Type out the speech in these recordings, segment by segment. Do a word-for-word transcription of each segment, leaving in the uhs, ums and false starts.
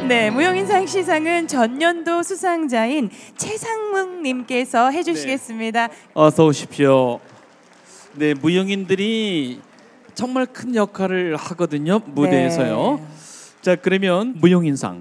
네, 무용인상 시상은 전년도 수상자인 최상묵님께서 해주시겠습니다. 네. 어서 오십시오. 네, 무용인들이 정말 큰 역할을 하거든요, 무대에서요. 네. 자, 그러면 무용인상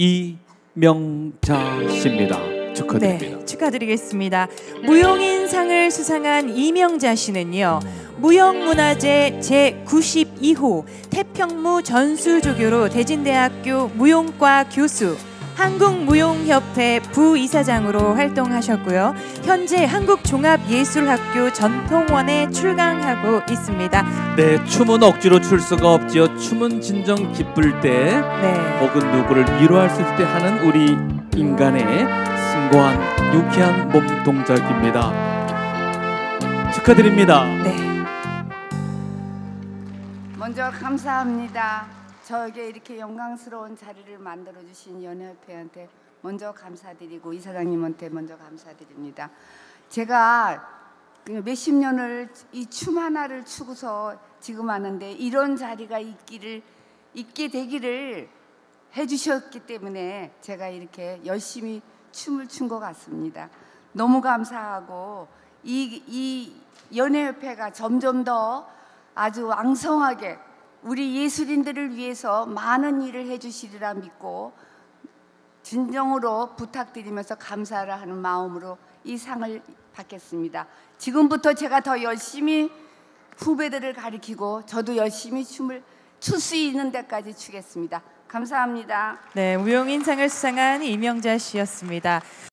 이명자 씨입니다. 축하드립니다. 네, 축하드리겠습니다. 무용인상을 수상한 이명자 씨는요, 무형문화재 제구십이 호 태평무 전수조교로 대진대학교 무용과 교수, 한국무용협회 부이사장으로 활동하셨고요. 현재 한국종합예술학교 전통원에 출강하고 있습니다. 네, 춤은 억지로 출 수가 없지요. 춤은 진정 기쁠 때, 네. 혹은 누구를 위로할 수 있을 때 하는 우리 인간의 숭고한 유쾌한 몸 동작입니다. 축하드립니다. 네. 먼저 감사합니다. 저에게 이렇게 영광스러운 자리를 만들어주신 연예협회한테 먼저 감사드리고 이사장님한테 먼저 감사드립니다. 제가 몇십 년을 이 춤 하나를 추고서 지금 하는데 이런 자리가 있기를 있게 되기를 해주셨기 때문에 제가 이렇게 열심히 춤을 춘 것 같습니다. 너무 감사하고 이, 이 연예협회가 점점 더 아주 왕성하게 우리 예술인들을 위해서 많은 일을 해주시리라 믿고 진정으로 부탁드리면서 감사를 하는 마음으로 이 상을 받겠습니다. 지금부터 제가 더 열심히 후배들을 가리키고 저도 열심히 춤을 출 수 있는 데까지 추겠습니다. 감사합니다. 네, 무용인상을 수상한 이명자 씨였습니다.